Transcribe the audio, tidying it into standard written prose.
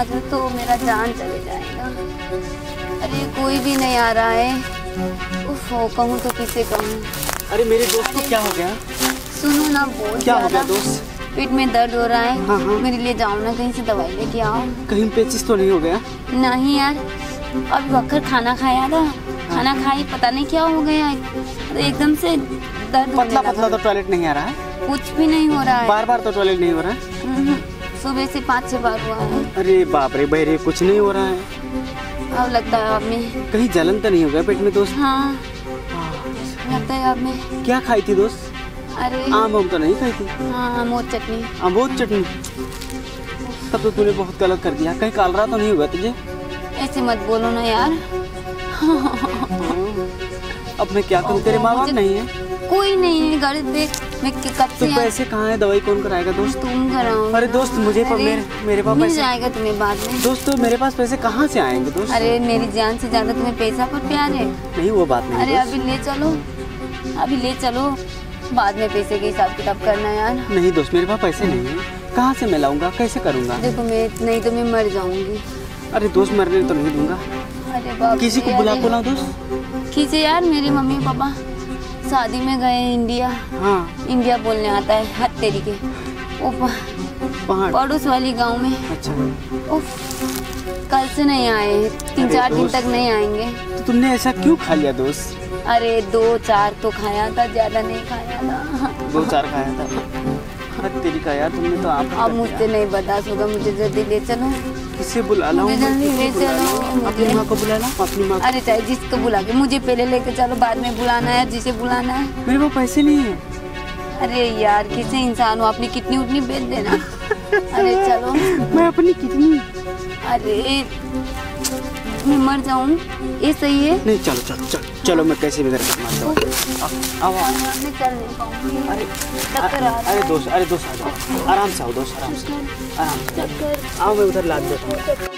आज तो मेरा जान चले जाएगा। अरे कोई भी नहीं आ रहा है। उफ, कहूँ तो किसे कहूँ। अरे मेरे दोस्त को क्या हो गया? सुनो ना, बहुत क्या हो गया दोस्त? पेट में दर्द हो रहा है। हाँ। मेरे लिए जाओ ना, कहीं से दवाई लेके आओ। कहीं पेचिश तो नहीं हो गया? नहीं यार, अभी वक्त खाना खाया था। खाना खाई, पता नहीं क्या हो गया, एकदम से दर्द। पतला पतला तो टॉयलेट नहीं आ रहा है? कुछ भी नहीं हो रहा है। बार बार तो टॉयलेट नहीं हो रहा है? सुबह से 5-6 बार हुआ है। अरे बाप रे बहरे, कुछ नहीं हो रहा है। अब लगता है अब में कहीं जलन तो नहीं हो गया पेट में दोस्त? हाँ, लगता है अब में। क्या खाई थी दोस्त? अरे आम तो नहीं खाई थी? हाँ, अमोद चटनी। अमोद चटनी? तब तो तूने बहुत गलत कर दिया। कहीं कालरा तो नहीं हुआ तुझे? ऐसे मत बोलो ना यार। अब मैं क्या करूँ, तेरे माँ बाप नहीं है? कोई नहीं है घर पे। मैं कब तो से पैसे कहाँ है? दवाई कौन कराएगा दोस्त? तुम कराओ। अरे दोस्त मुझे मेरे पास मिल पैसे जाएगा तुम्हें बाद में। दोस्त, तो मेरे पास पैसे कहाँ से आएंगे दोस्त? अरे मेरी जान से ज्यादा तुम्हें पैसा पर प्यार है। नहीं, वो बात नहीं। अरे अभी ले चलो, अभी ले चलो, बाद में पैसे के हिसाब किताब करना यार। नहीं दोस्त, मेरे पास पैसे नहीं है। कहाँ से मैं लाऊंगा, कैसे करूँगा? देखो मैं नहीं तो मैं मर जाऊंगी। अरे दोस्त, मरने तो नहीं दूंगा। अरे बाप, किसी को बुला दोस्त? खींचे यार, मेरे मम्मी पापा शादी में गए इंडिया। हाँ, इंडिया बोलने आता है हद तेरी के। वो पहाड़ पड़ोस वाली गांव में। अच्छा। उफ, कल से नहीं आए, 3-4 दिन तक नहीं आएंगे। तो तुमने ऐसा क्यों खा लिया दोस्त? अरे 2-4 तो खाया था, ज्यादा नहीं खाया था। 2-4 खाया था? हद तेरी का यार, तुमने तो आप अब मुझसे नहीं बर्दाश्त होगा, मुझे जल्दी ले चलो। किसे बुला लाऊं? मुझे जल्दी ले चलो। अपनी माँ को बुला ला, अपनी माँ। अरे चाहे जिसको बुला के, मुझे पहले लेके चलो, बाद में बुलाना है जिसे बुलाना है। मेरे पास पैसे नहीं है। अरे यार, किसे इंसान हो, अपनी किडनी उतनी बेच देना। अरे चलो। मैं अपनी किडनी? अरे मैं मर जाऊं, ये सही है? नहीं, चलो चलो चलो चलो, मैं कैसे भी करके मारता हूँ। आओ। मैं चल नहीं पाऊंगी। अरे दोस्त आ जाओ, आराम से आओ दोस्त, आराम से आओ, मैं उधर लाद देता हूँ।